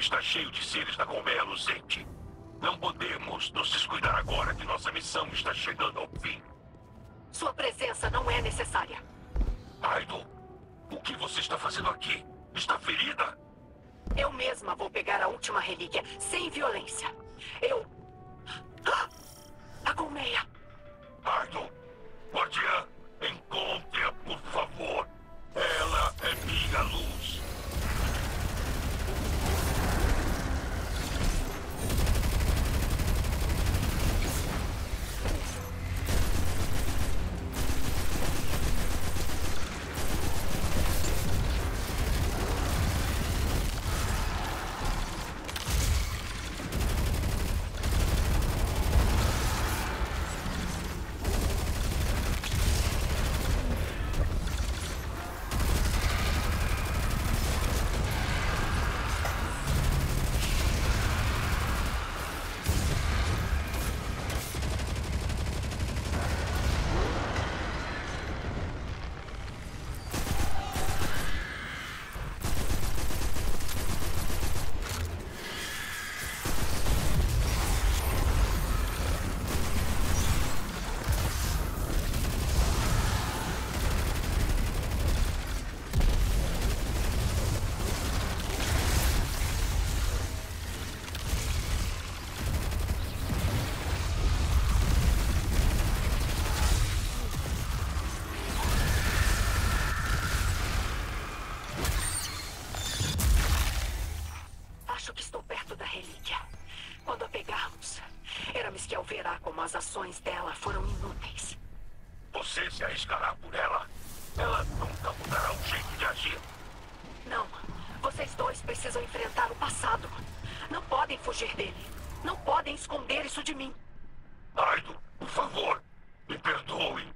está cheio de seres da colmeia luzente. Não podemos nos descuidar agora que nossa missão está chegando ao fim. Sua presença não é necessária. Aido, o que você está fazendo aqui? Está ferida? Eu mesma vou pegar a última relíquia, sem violência. A colmeia! Aido, guardiã, encontre-a, por favor. Ela é minha luz. Acho que estou perto da relíquia. Quando a pegarmos, Eramiskel verá como as ações dela foram inúteis. Você se arriscará por ela? Ela nunca mudará o jeito de agir. Não. Vocês dois precisam enfrentar o passado. Não podem fugir dele. Não podem esconder isso de mim. Aido, por favor, me perdoe.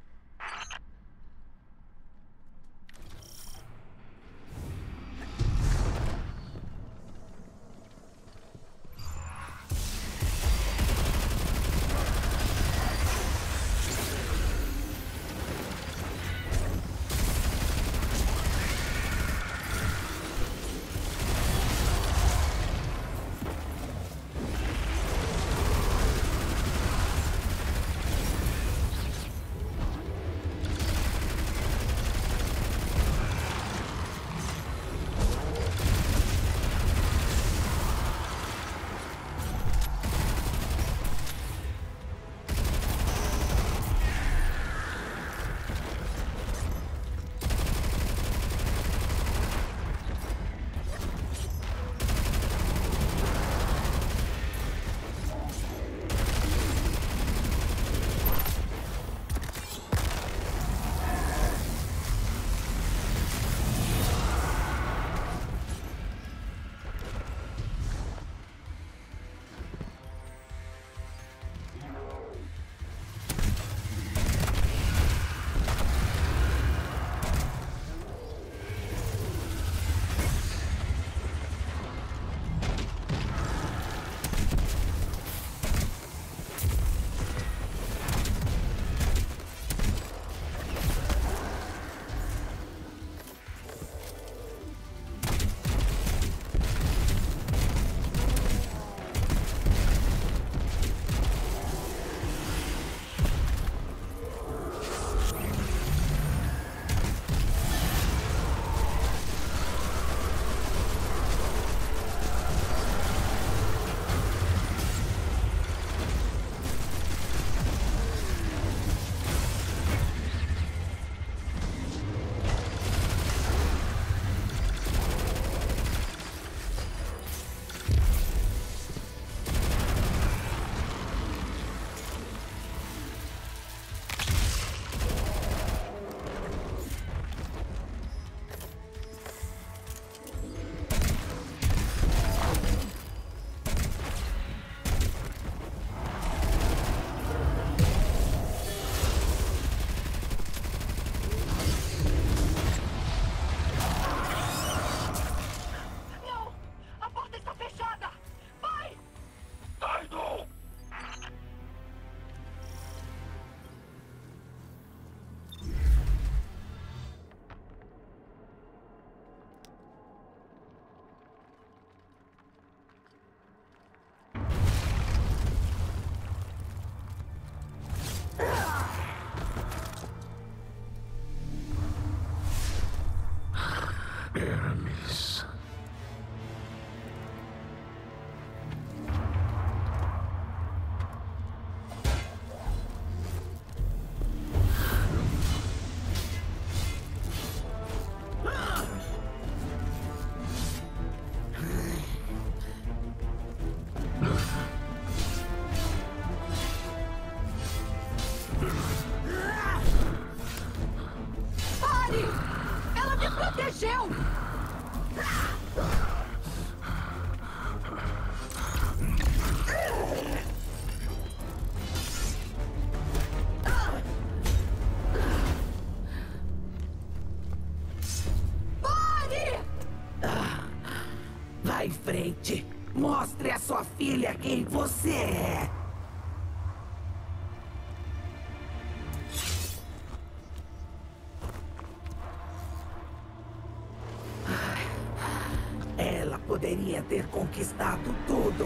Mostre à sua filha quem você é. Ela poderia ter conquistado tudo.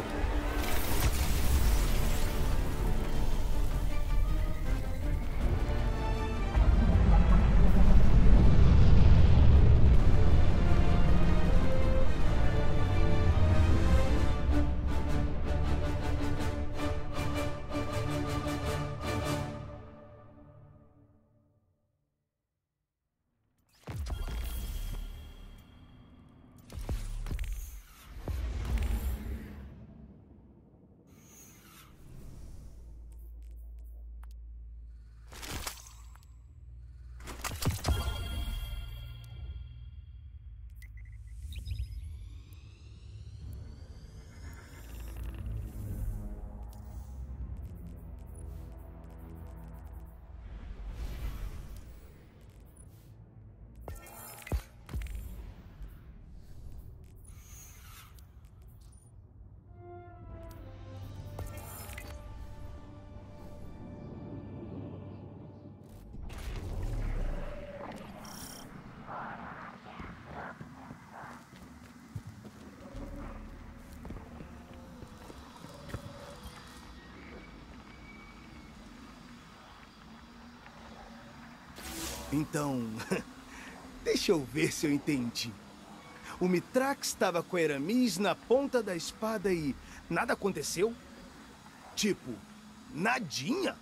Então, deixa eu ver se eu entendi. O Mithrax estava com a Eramis na ponta da espada e nada aconteceu? Tipo, nadinha?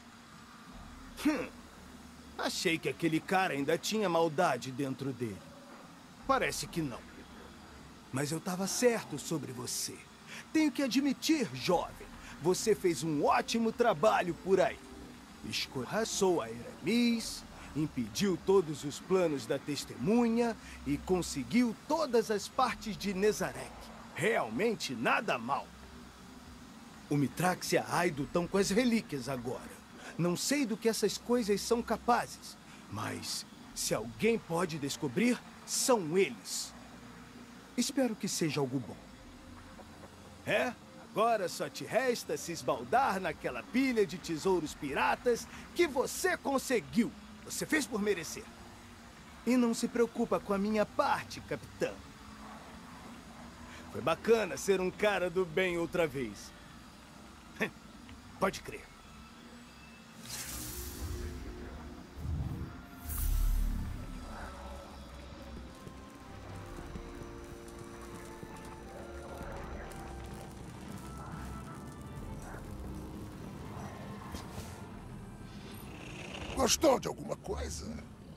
Achei que aquele cara ainda tinha maldade dentro dele. Parece que não. Mas eu estava certo sobre você. Tenho que admitir, jovem, você fez um ótimo trabalho por aí. Escorraçou a Eramis, impediu todos os planos da testemunha e conseguiu todas as partes de Nezarec. Realmente nada mal. O Mithrax e a Aido estão com as relíquias agora. Não sei do que essas coisas são capazes, mas se alguém pode descobrir, são eles. Espero que seja algo bom. Agora só te resta se esbaldar naquela pilha de tesouros piratas que você conseguiu. Você fez por merecer. E não se preocupa com a minha parte, capitão. Foi bacana ser um cara do bem outra vez. Pode crer. Gostou de alguma coisa?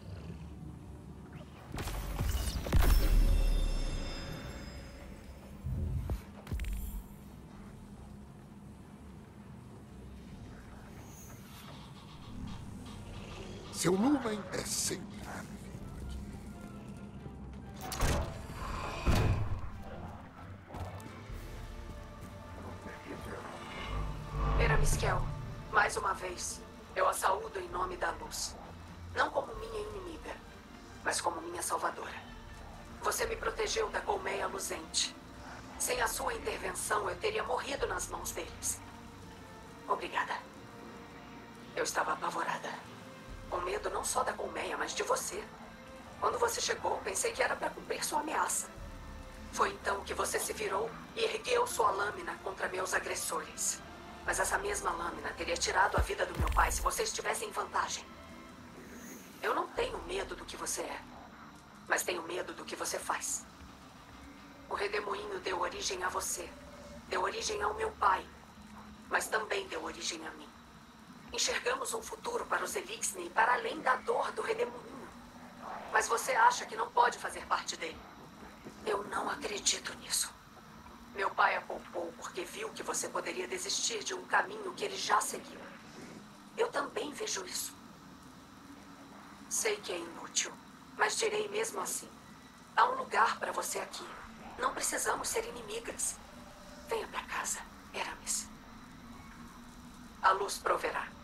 Seu lumen é sempre bem-vindo aqui. Eramiskel, mais uma vez. Eu a saúdo em nome da luz. Não como minha inimiga, mas como minha salvadora. Você me protegeu da colmeia luzente. Sem a sua intervenção, eu teria morrido nas mãos deles. Obrigada. Eu estava apavorada. Com medo não só da colmeia, mas de você. Quando você chegou, pensei que era para cumprir sua ameaça. Foi então que você se virou e ergueu sua lâmina contra meus agressores. Mas essa mesma lâmina teria tirado a vida do meu pai se você estivesse em vantagem. Eu não tenho medo do que você é, mas tenho medo do que você faz. O Redemoinho deu origem a você. Deu origem ao meu pai, mas também deu origem a mim. Enxergamos um futuro para os Elixir para além da dor do Redemoinho. Mas você acha que não pode fazer parte dele. Eu não acredito nisso. Meu pai a poupou porque viu que você poderia desistir de um caminho que ele já seguiu. Eu também vejo isso. Sei que é inútil, mas direi mesmo assim. Há um lugar para você aqui. Não precisamos ser inimigas. Venha para casa, Eramis. A luz proverá.